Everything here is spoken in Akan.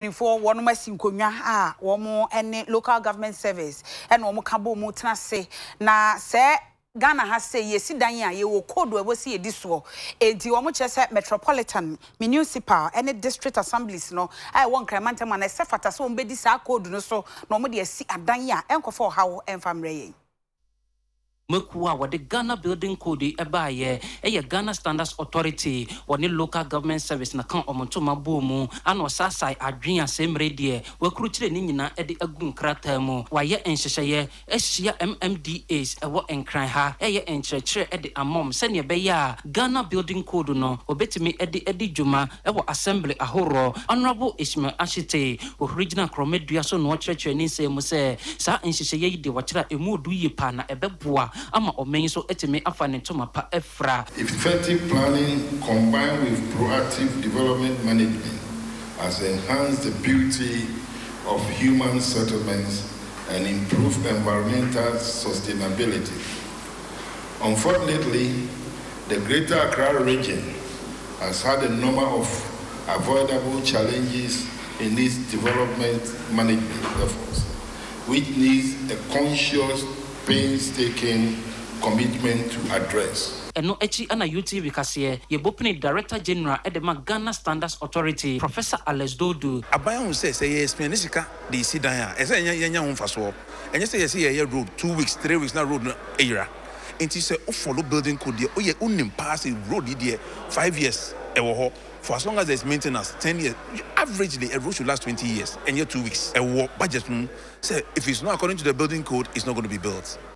for one more sinkonya one any local government service and one kabo mutna say na say Ghana has say yes danya ye wo code we see this wo enti wo chese metropolitan municipal any district assemblies no I won cremanta man se fata so mbedi sa code no so no mo de si adanya enkofo hawo enfamre Mekuwa wade Ghana Building Code ebaye Ghana Standards Authority wani local government service na kan omonto mabomu ano sasai adwen asemre de wakruchire ni nyina ede agun krata mu waye enhyehye ehia MMDAs ewo enkran ha enkyerkyere ede amom sene beya Ghana Building Code no obetimi ede dwuma ewo assembly ahoro honorable Ishmael Ashite original kromedua so no kyerkyere ni nsem se sa enhyehye de wakira emu du yipa na ebeboa ama omen so etime afane toma pa efra. Effective planning combined with proactive development management has enhanced the beauty of human settlements and improved environmental sustainability. Unfortunately, the Greater Accra region has had a number of avoidable challenges in its development management efforts, which needs a conscious painstaking commitment to address. Eno echi ana UTV kase ye bopini Director General Edema Ghana Standards Authority Professor Alex Dodu abayan say yes menisika de si dan a ese nya ho mfaso enye say yes ye road 2 weeks 3 weeks na road no era enti say o follow building code de o ye unim pass road de 5 years e wo ho for as long as there's maintenance 10 years averagely a road should last 20 years and 2 weeks e wo budget say if it's not according to the building code it's not going to be built.